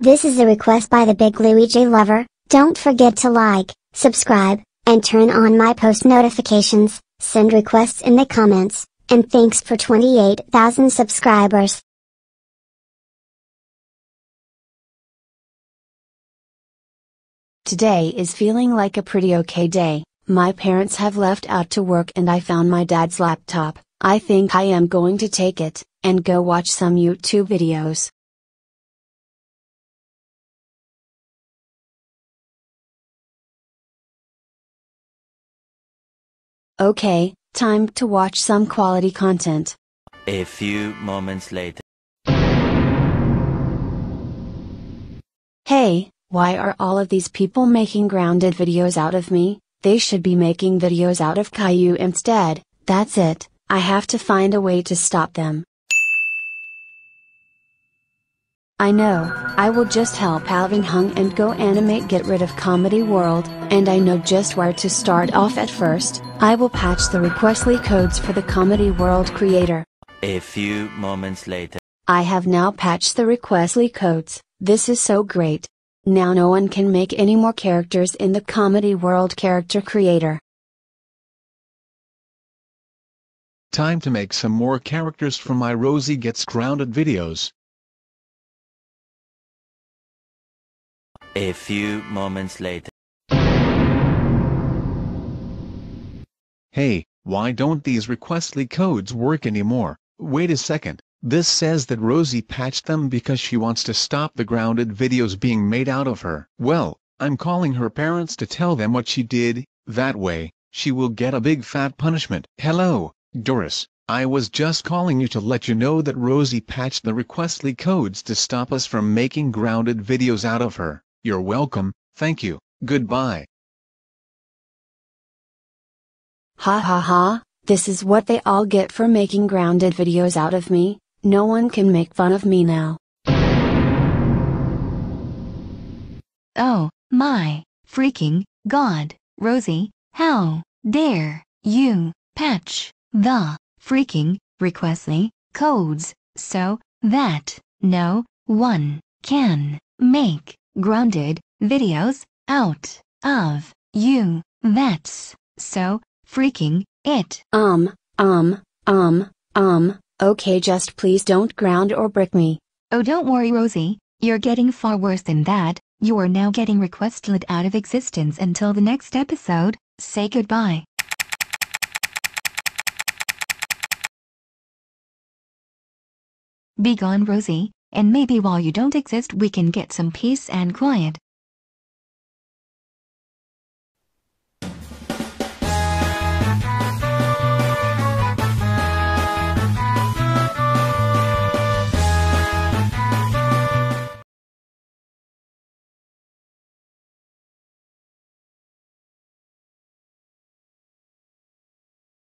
This is a request by the Big Luigi lover. Don't forget to like, subscribe, and turn on my post notifications. Send requests in the comments, and thanks for 28,000 subscribers. Today is feeling like a pretty okay day. My parents have left out to work and I found my dad's laptop. I think I am going to take it, and go watch some YouTube videos. Okay, time to watch some quality content. A few moments later. Hey, why are all of these people making grounded videos out of me? They should be making videos out of Caillou instead. That's it, I have to find a way to stop them. I know, I will just help Alvin Hung and Go Animate get rid of Comedy World, and I know just where to start off at first. I will patch the Requestly codes for the Comedy World creator. A few moments later. I have now patched the Requestly codes. This is so great. Now no one can make any more characters in the Comedy World character creator. Time to make some more characters for my Rosie Gets Grounded videos. A few moments later. Hey, why don't these Requestly codes work anymore? Wait a second, this says that Rosie patched them because she wants to stop the grounded videos being made out of her. Well, I'm calling her parents to tell them what she did. That way, she will get a big fat punishment. Hello, Doris, I was just calling you to let you know that Rosie patched the Requestly codes to stop us from making grounded videos out of her. You're welcome, thank you, goodbye. Ha ha ha, this is what they all get for making grounded videos out of me. No one can make fun of me now. Oh, my, freaking God, Rosie, how dare you patch the freaking Requestly codes so that no one can make grounded videos out of you. That's so freaking it. Okay, just please don't ground or brick me. Oh, don't worry, Rosie, you're getting far worse than that. You are now getting Requestly out of existence until the next episode. Say goodbye. Be gone, Rosie, and maybe while you don't exist we can get some peace and quiet.